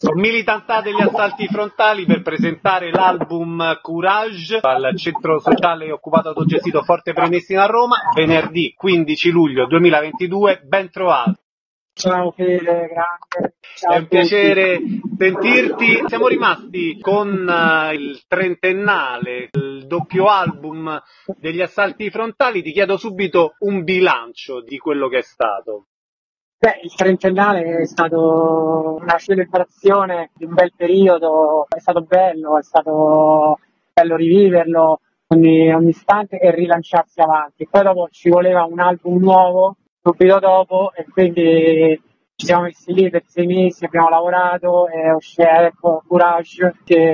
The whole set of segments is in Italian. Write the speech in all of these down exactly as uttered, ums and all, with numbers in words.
Militantà degli assalti frontali per presentare l'album Courage al centro sociale occupato ad Gestito Forte Prenestina a Roma, venerdì quindici luglio duemilaventidue. Ben trovato. Ciao Fede, grande. Ciao È un piacere sentirti. Siamo rimasti con uh, il trentennale, il doppio album degli assalti frontali. Ti chiedo subito un bilancio di quello che è stato. Beh, il trentennale è stato una celebrazione di un bel periodo, è stato bello, è stato bello riviverlo ogni, ogni istante e rilanciarsi avanti. Poi dopo ci voleva un album nuovo, subito dopo, e quindi ci siamo messi lì per sei mesi, abbiamo lavorato e uscì ecco, Courage,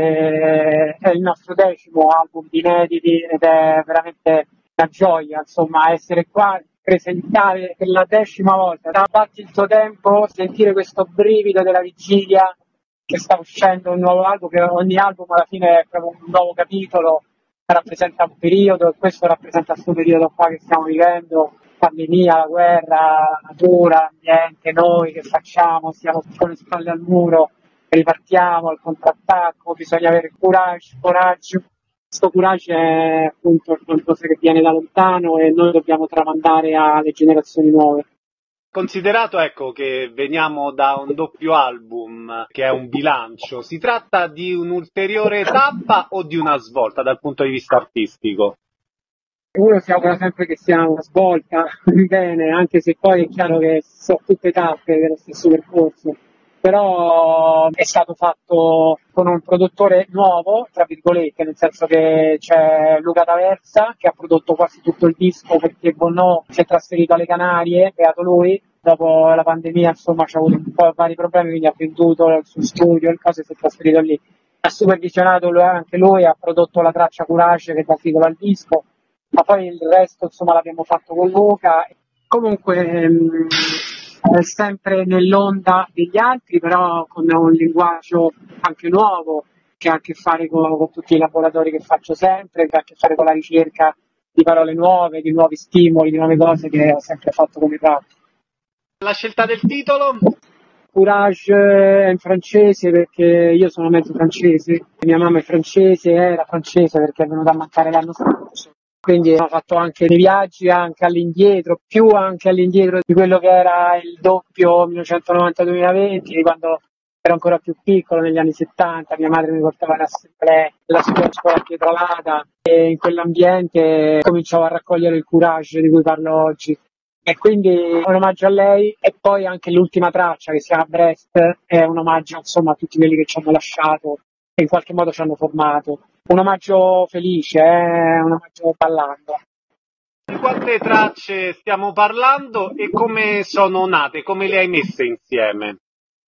che è il nostro decimo album di inediti ed è veramente una gioia, insomma, essere qua, presentare per la decima volta, da batti il tuo tempo, sentire questo brivido della vigilia che sta uscendo un nuovo album, che ogni album alla fine è proprio un nuovo capitolo, rappresenta un periodo e questo rappresenta questo periodo qua che stiamo vivendo, pandemia, la guerra, la natura, l'ambiente, noi che facciamo, stiamo con le spalle al muro, ripartiamo al contrattacco, bisogna avere courage, coraggio. Questo courage è appunto qualcosa che viene da lontano e noi dobbiamo tramandare alle generazioni nuove. Considerato ecco che veniamo da un doppio album che è un bilancio, si tratta di un'ulteriore tappa o di una svolta dal punto di vista artistico? Uno si augura sempre che sia una svolta, bene, anche se poi è chiaro che sono tutte tappe dello stesso percorso. Però è stato fatto con un produttore nuovo, tra virgolette, nel senso che c'è Luca D'Aversa che ha prodotto quasi tutto il disco perché Bono si è trasferito alle Canarie, beato lui, dopo la pandemia insomma c'ha avuto un po' vari problemi, quindi ha venduto il suo studio, il caso si è trasferito lì. Ha supervisionato lui, anche lui, ha prodotto la traccia Courage che dà titolo al disco, ma poi il resto insomma l'abbiamo fatto con Luca. Comunque ehm, è sempre nell'onda degli altri, però con un linguaggio anche nuovo, che ha a che fare con, con tutti i laboratori che faccio sempre, che ha a che fare con la ricerca di parole nuove, di nuovi stimoli, di nuove cose che ho sempre fatto come rap. La scelta del titolo? Courage è in francese perché io sono mezzo francese, mia mamma è francese, era francese perché è venuta a mancare l'anno scorso. Quindi ho fatto anche dei viaggi anche all'indietro, più anche all'indietro di quello che era il doppio millenovecentonovanta duemilaventi, quando ero ancora più piccolo, negli anni settanta, mia madre mi portava in assemblea della scuola, scuola Pietralata e in quell'ambiente cominciavo a raccogliere il courage di cui parlo oggi. E quindi un omaggio a lei e poi anche l'ultima traccia che si chiama Brest è un omaggio insomma a tutti quelli che ci hanno lasciato e in qualche modo ci hanno formato. Un omaggio felice, eh? Un omaggio ballando. Di quante tracce stiamo parlando e come sono nate, come le hai messe insieme?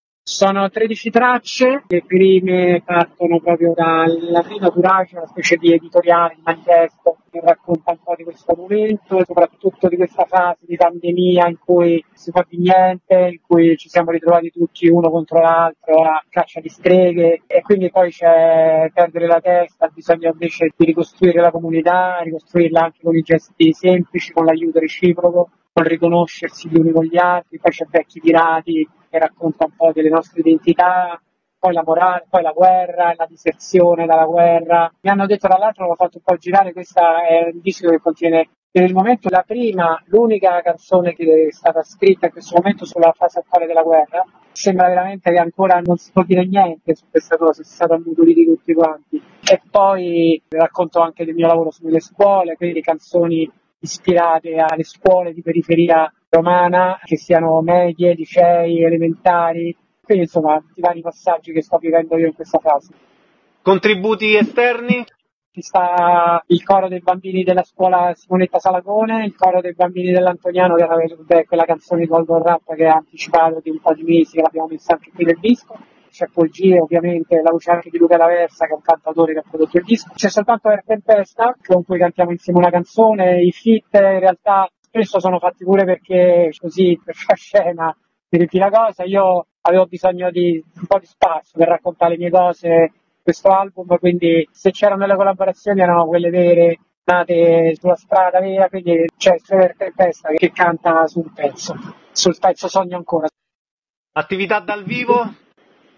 Sono tredici tracce, le prime partono proprio dalla prima Courage, una specie di editoriale, di manifesto che racconta un po' di questo momento, soprattutto di questa fase di pandemia in cui si fa di niente, in cui ci siamo ritrovati tutti uno contro l'altro a caccia di streghe e quindi poi c'è perdere la testa, bisogna invece di ricostruire la comunità, ricostruirla anche con i gesti semplici, con l'aiuto reciproco, col riconoscersi gli uni con gli altri, poi c'è Vecchi Pirati che racconta un po' delle nostre identità, poi la morale, poi la guerra, la diserzione dalla guerra. Mi hanno detto, tra l'altro l'ho fatto un po' girare, questa è un disco che contiene nel momento la prima, l'unica canzone che è stata scritta in questo momento sulla fase attuale della guerra. Sembra veramente che ancora non si può dire niente su questa cosa, si è stato ammutoliti tutti quanti. E poi racconto anche del mio lavoro sulle scuole, quindi canzoni ispirate alle scuole di periferia romana, che siano medie, licei, elementari, quindi insomma i vari passaggi che sto vivendo io in questa fase. Contributi esterni? Ci sta il coro dei bambini della scuola Simonetta Salagone, il coro dei bambini dell'Antoniano, che era quella canzone di Golden Rap che ha anticipato di un po' di mesi, che l'abbiamo messa anche qui nel disco. C'è Paul G, ovviamente, la voce anche di Luca D'Aversa, che è un cantautore che ha prodotto il disco. C'è soltanto Air Tempesta, con cui cantiamo insieme una canzone. I feat in realtà spesso sono fatti pure perché così, per far scena, mi riempi la cosa. Io avevo bisogno di un po' di spazio per raccontare le mie cose, questo album, quindi se c'erano delle collaborazioni erano quelle vere, nate sulla strada vera, quindi c'è solo Air Tempesta che canta sul pezzo, sul pezzo Sogno Ancora. Attività dal vivo?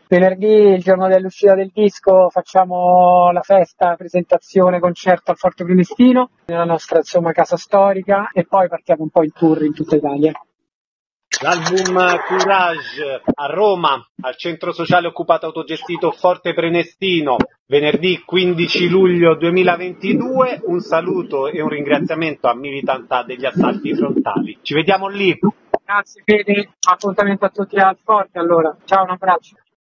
Venerdì, il giorno dell'uscita del disco, facciamo la festa, presentazione, concerto al Forte Prenestino, nella nostra insomma casa storica, e poi partiamo un po' in tour in tutta Italia. L'album Courage a Roma, al centro sociale occupato autogestito Forte Prenestino, venerdì quindici luglio duemilaventidue. Un saluto e un ringraziamento a Militant degli Assalti Frontali. Ci vediamo lì. Grazie Fede, appuntamento a tutti al Forte allora. Ciao, un abbraccio.